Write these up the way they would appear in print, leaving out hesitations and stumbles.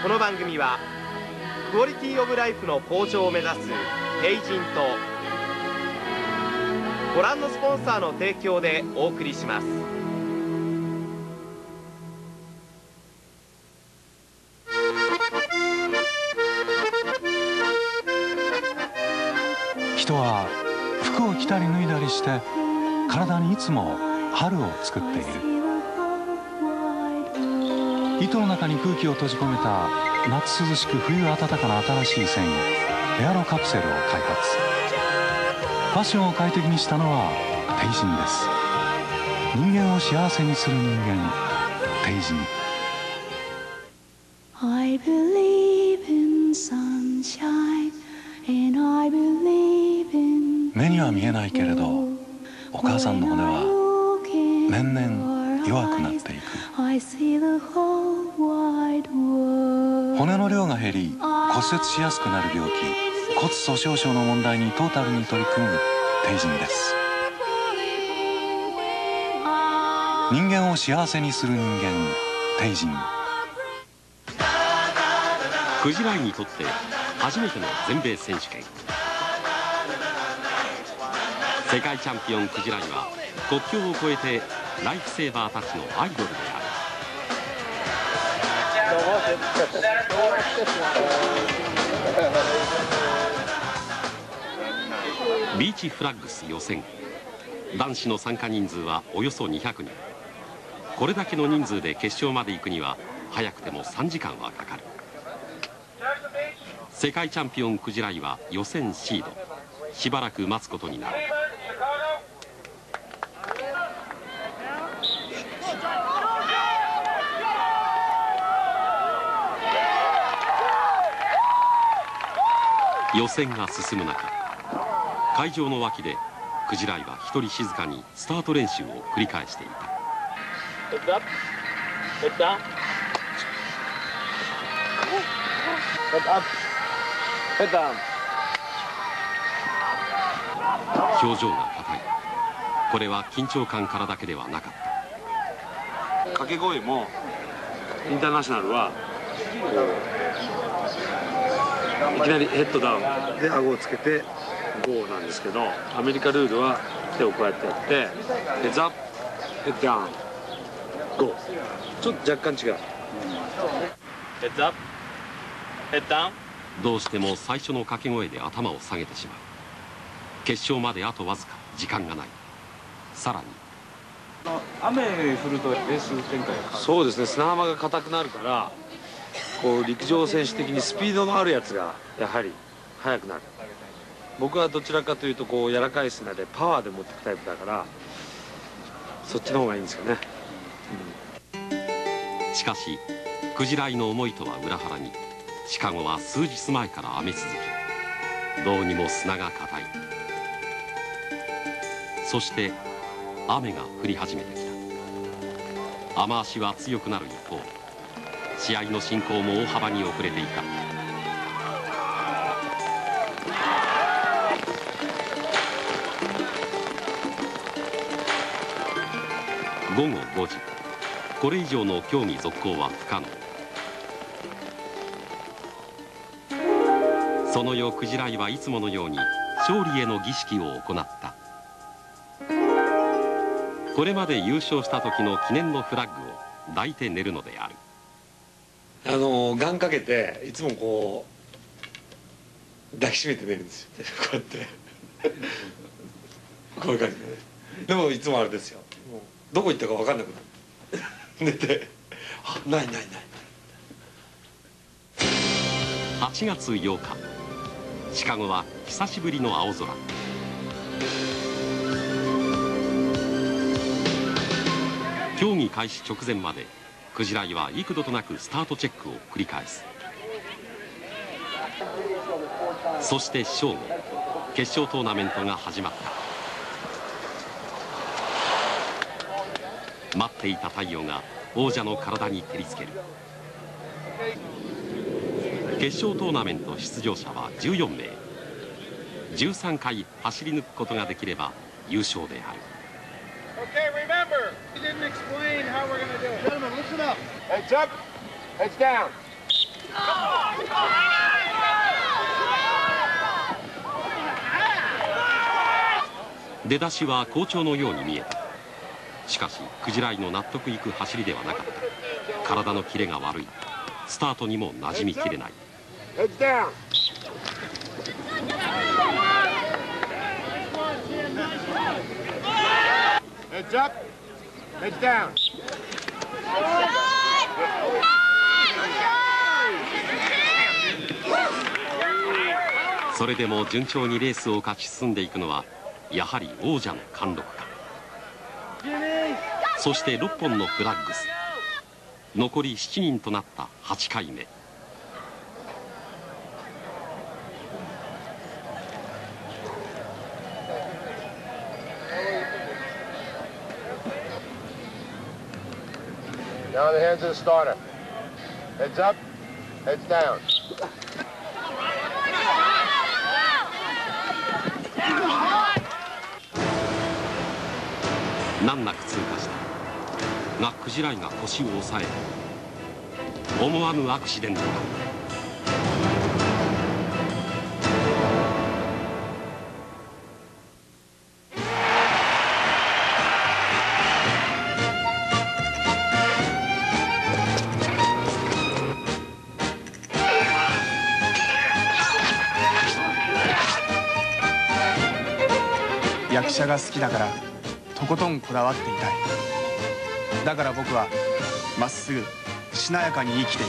この番組はクオリティオブライフの向上を目指す帝人とご覧のスポンサーの提供でお送りします。 人は服を着たり脱いだりして体にいつも春を作っている。糸の中に空気を閉じ込めた夏涼しく冬暖かな新しい繊維エアロカプセルを開発。ファッションを快適にしたのは帝人です。人間を幸せにする人間、帝人。I believe in sunshine and I believe in 目には見えないけれどお母さんの骨は年々弱くなっていく。骨の量が減り骨折しやすくなる病気骨粗しょう症の問題にトータルに取り組む帝人です。人間を幸せにする人間、帝人。 クジライにとって初めての全米選手権。世界チャンピオンクジライは国境を越えてライフセーバーたちのアイドルである。ビーチフラッグス予選。男子の参加人数はおよそ200人。これだけの人数で決勝まで行くには早くても3時間はかかる。世界チャンピオンクジライは予選シード。しばらく待つことになる。予選が進む中、会場の脇でクジライは一人静かにスタート練習を繰り返していた。表情が硬い。これは緊張感からだけではなかった。 掛け声もインターナショナルはいきなりヘッドダウンで顎をつけてゴーなんですけど、アメリカルールは手をこうやってやってヘッズアップヘッドダウンゴー。ちょっと若干違う。ヘッズアップヘッドダウン。 どうしても最初の掛け声で頭を下げてしまう。決勝まであとわずか、時間がない。さらに雨降るとレース展開が。 そうですね、砂浜が硬くなるからこう陸上選手的にスピードのあるやつがやはり速くなる。僕はどちらかというとこう柔らかい砂でパワーで持っていくタイプだからそっちの方がいいんですよね。 しかしクジライの思いとは裏腹にシカゴは数日前から雨続き、どうにも砂が硬い。そして雨が降り始めてきた。雨足は強くなる一方、試合の進行も大幅に遅れていた。午後5時、これ以上の競技続行は不可能。その夜クジライはいつものように勝利への儀式を行った。これまで優勝した時の記念のフラッグを抱いて寝るのである。 ガンかけていつもこう抱きしめて寝るんですよこうやってこういう感じでね。でもいつもあれですよ、もうどこ行ったか分かんなくなる寝てあ、ないないない。 8月8日、シカゴは久しぶりの青空。競技開始直前までクジライは幾度となくスタートチェックを繰り返す。そして正午、決勝トーナメントが始まった。待っていた太陽が王者の体に照りつける。決勝トーナメント出場者は14名。13回走り抜くことができれば優勝である。 Okay, remember, he didn't explain how we're going to do it. Gentlemen, listen up. Heads up, heads down. 出だしは好調のように見えた。しかしクジライの納得いく走りではなかった。体のキレが悪い。スタートにも馴染みきれない。それでも順調にレースを勝ち進んでいくのはやはり王者の貫禄か。そして6本のフラッグス。残り7人となった8回目。 Now in the hands of the starter. Heads up, heads down. 難なく通過したが、クジライが腰を押さえ思わぬアクシデントが。 役者が好きだからとことんこだわっていたい。だから僕はまっすぐしなやかに生きていく。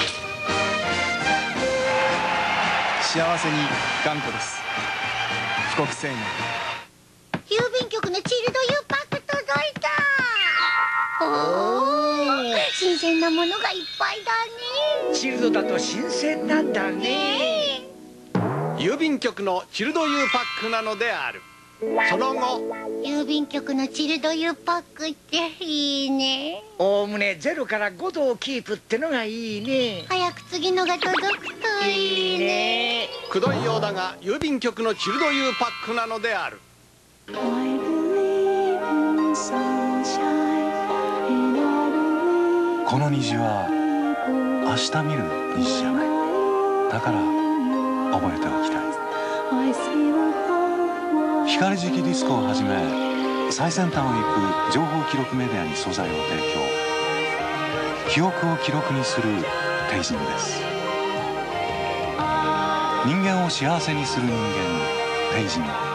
幸せに頑固です。富国青年。 郵便局のチルド U パック届いた。おお、新鮮なものがいっぱいだね。 チルドだと新鮮なんだね。 郵便局のチルド U パックなのである。その後、 郵便局のチルド U パックっていいね。 おおむね0から5度をキープってのがいいね。 早く次のが届くといいね。 くどいようだが郵便局のチルド U パックなのである。 この虹は明日見る虹じゃない。だから覚えておきたい。光磁気ディスコをはじめ最先端を行く情報記録メディアに素材を提供。記憶を記録にする帝人です。人間を幸せにする人間、帝人。